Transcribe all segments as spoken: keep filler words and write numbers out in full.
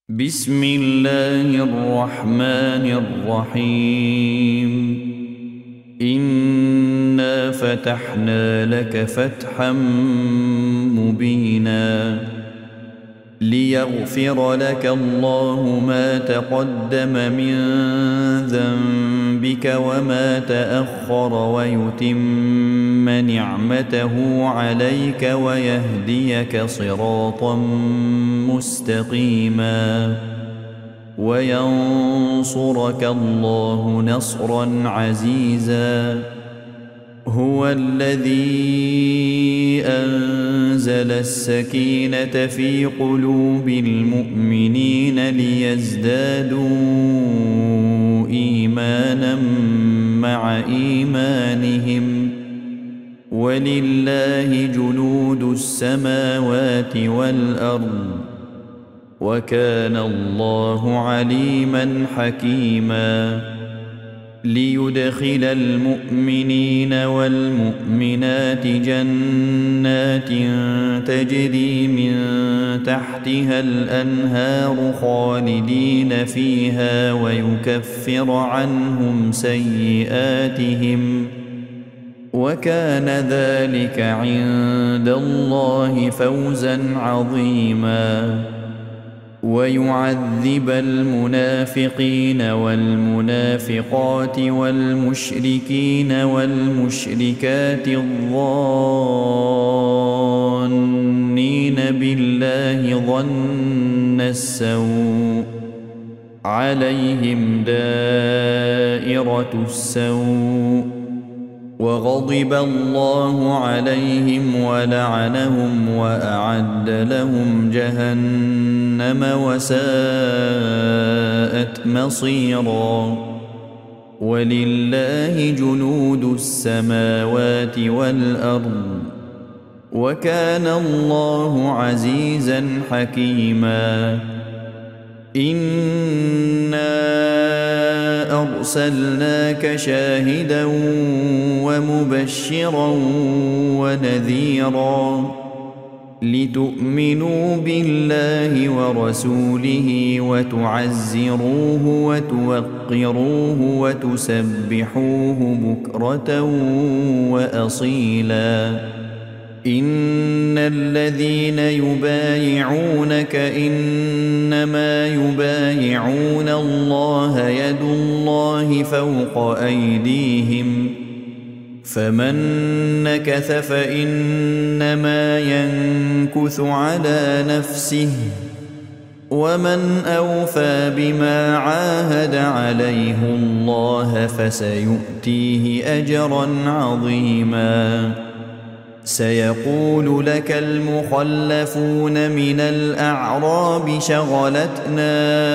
بسم الله الرحمن الرحيم. إنا فتحنا لك فتحا مبينا ليغفر لك الله ما تقدم من ذنبك وما تأخر ويتم نعمته عليك ويهديك صراطا مستقيما وينصرك الله نصرا عزيزا. هو الذي أنزل السكينة في قلوب المؤمنين ليزدادوا إيمانا مع إيمانهم ولله جنود السماوات والأرض وكان الله عليما حكيما. ليدخل المؤمنين والمؤمنات جنات تجري من تحتها الأنهار خالدين فيها ويكفر عنهم سيئاتهم وكان ذلك عند الله فوزا عظيما. ويعذب المنافقين والمنافقات والمشركين والمشركات الظانين بالله ظن السوء عليهم دائرة السوء وغضب الله عليهم ولعنهم وأعد لهم جهنم وساءت مصيرا. ولله جنود السماوات والأرض وكان الله عزيزا حكيما. إنا أرسلناك شاهدا ومبشرا ونذيرا لتؤمنوا بالله ورسوله وتعزروه وتوقروه وتسبحوه بكرة وأصيلا. إن الذين يبايعونك إنما يبايعون الله يد الله فوق أيديهم فمن نكث فإنما ينكث على نفسه ومن أوفى بما عاهد عليه الله فسيؤتيه أجرا عظيما. سيقول لك المخلفون من الأعراب شغلتنا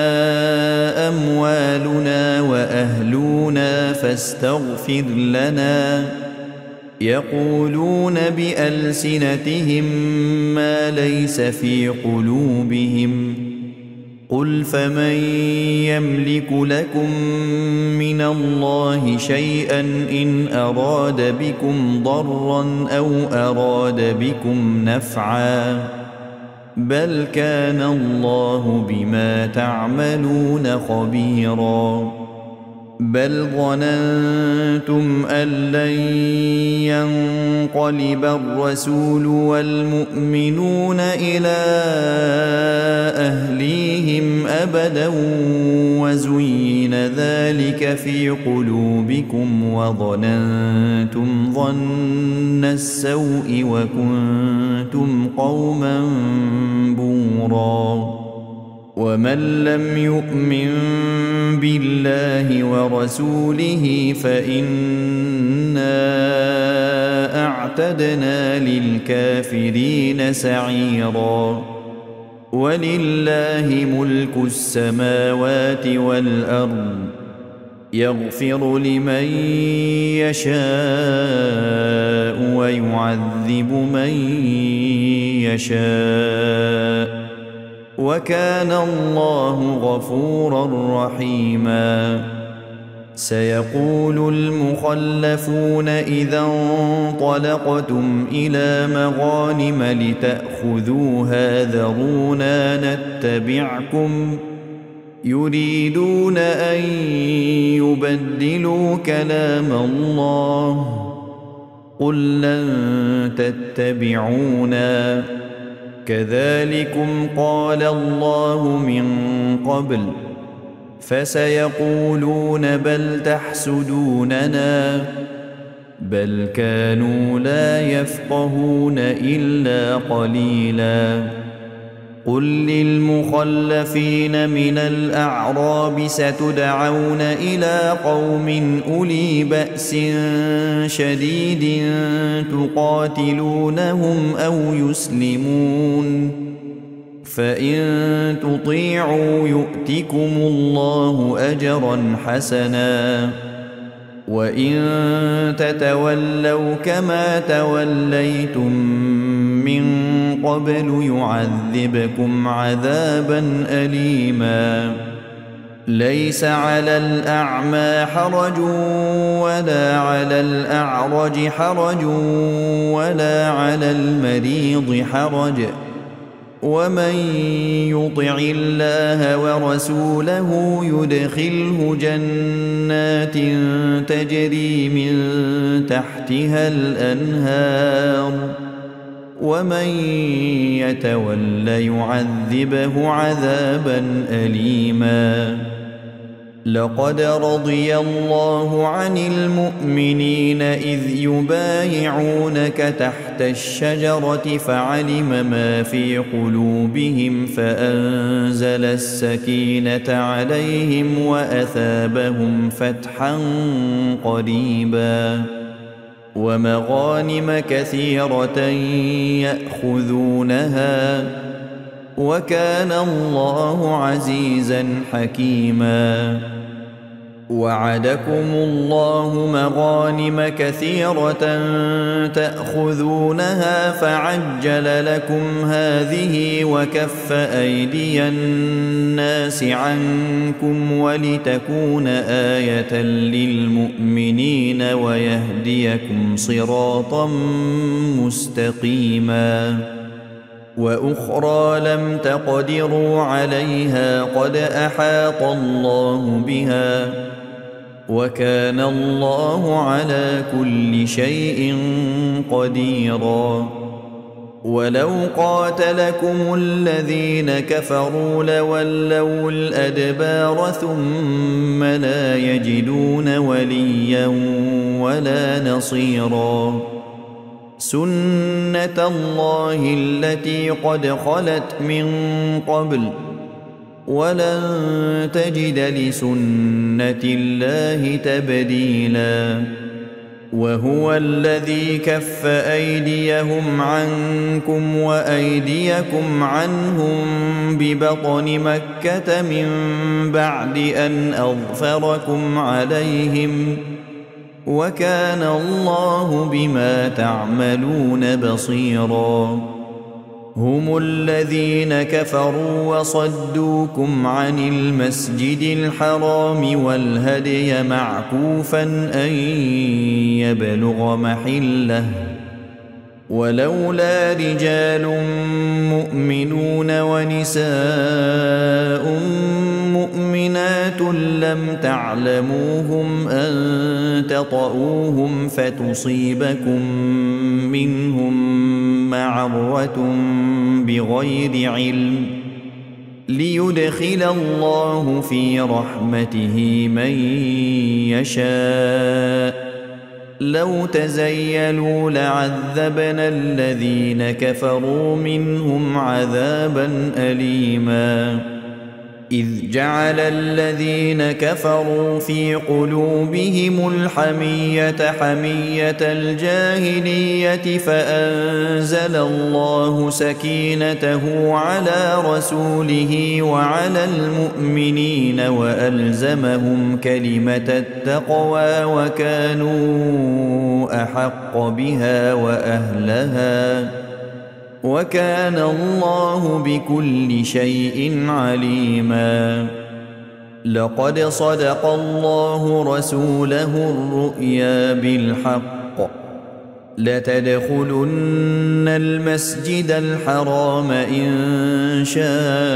أموالنا وأهلنا فاستغفر لنا يقولون بألسنتهم ما ليس في قلوبهم قل فمن يملك لكم من الله شيئا إن أراد بكم ضرا أو أراد بكم نفعا بل كان الله بما تعملون خبيرا. بل ظننتم أن لن ينقلب الرسول والمؤمنون إلى أهليهم أبدا وزين ذلك في قلوبكم وظننتم ظن السوء وكنتم قوما بورا. ومن لم يؤمن بالله ورسوله فإنا أعتدنا للكافرين سعيرا. ولله ملك السماوات والأرض يغفر لمن يشاء ويعذب من يشاء وكان الله غفورا رحيما. سيقول المخلفون إذا انطلقتم إلى مغانم لتأخذوها ذرونا نتبعكم يريدون أن يبدلوا كلام الله قل لن تتبعونا كذلكم قال الله من قبل فسيقولون بل تحسدوننا بل كانوا لا يفقهون إلا قليلا قل للمخلفين من الأعراب ستدعون إلى قوم أولي بأس شديد تقاتلونهم أو يسلمون فإن تطيعوا يؤتكم الله أجرا حسنا وإن تتولوا كما توليتم من قبل يعذبكم عذابا أليما ليس على الأعمى حرج ولا على الأعرج حرج ولا على المريض حرج ومن يطع الله ورسوله يدخله جنات تجري من تحتها الأنهار ومن يتول يعذبه عذابا أليما لقد رضي الله عن المؤمنين إذ يبايعونك تحت الشجرة فعلم ما في قلوبهم فأنزل السكينة عليهم وأثابهم فتحا قريبا ومغانم كثيرة يأخذونها وكان الله عزيزا حكيما وعدكم الله مغانم كثيرة تأخذونها فعجل لكم هذه وكف أيدي الناس عنكم ولتكون آية للمؤمنين ويهديكم صراطا مستقيما وأخرى لم تقدروا عليها قد أحاط الله بها وكان الله على كل شيء قديرا ولو قاتلكم الذين كفروا لولوا الأدبار ثم لا يجدون وليا ولا نصيرا سنة الله التي قد خلت من قبل ولن تجد لسنة الله تبديلا وهو الذي كف أيديهم عنكم وأيديكم عنهم ببطن مكة من بعد أن أظفركم عليهم وكان الله بما تعملون بصيرا هم الذين كفروا وصدوكم عن المسجد الحرام والهدي معكوفا أن يبلغ محله ولولا رجال مؤمنون ونساء مؤمنات لم تعلموهم أن تطؤوهم فتصيبكم منهم معرة بغير علم ليدخل الله في رحمته من يشاء لو تزيلوا لعذبنا الذين كفروا منهم عذابا أليما إذ جعل الذين كفروا في قلوبهم الحمية حمية الجاهلية فأنزل الله سكينته على رسوله وعلى المؤمنين وألزمهم كلمة التقوى وكانوا أحق بها وأهلها وكان الله بكل شيء عليما لقد صدق الله رسوله الرؤيا بالحق لتدخلن المسجد الحرام إن شاء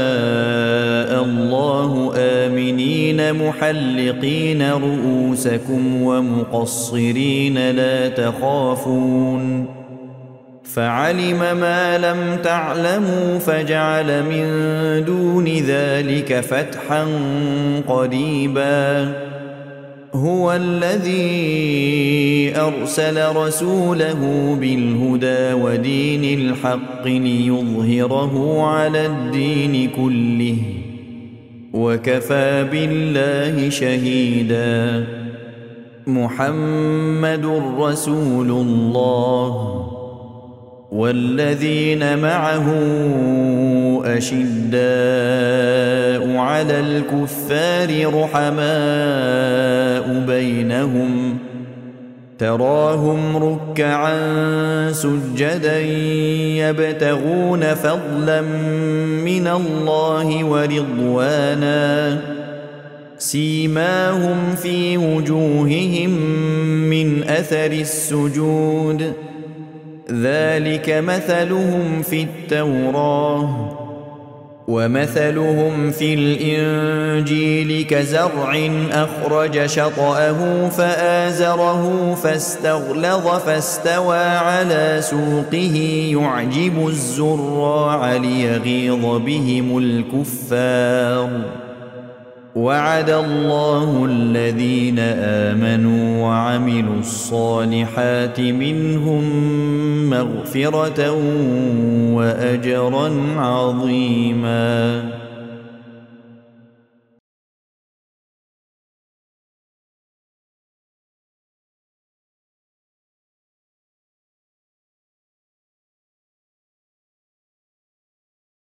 الله آمنين محلقين رؤوسكم ومقصرين لا تخافون فعلم ما لم تعلموا فجعل من دون ذلك فتحا قريبا هو الذي أرسل رسوله بالهدى ودين الحق ليظهره على الدين كله وكفى بالله شهيدا محمد رسول الله والذين معه أشداء على الكفار رحماء بينهم تراهم ركعا سجدا يبتغون فضلا من الله ورضوانا سيماهم في وجوههم من أثر السجود ذلك مثلهم في التوراة ومثلهم في الإنجيل كزرع أخرج شطأه فآزره فاستغلظ فاستوى على سوقه يعجب الزراع ليغيظ بهم الكفار وعد الله الذين آمنوا وعملوا الصالحات منهم مغفرة وأجرا عظيما.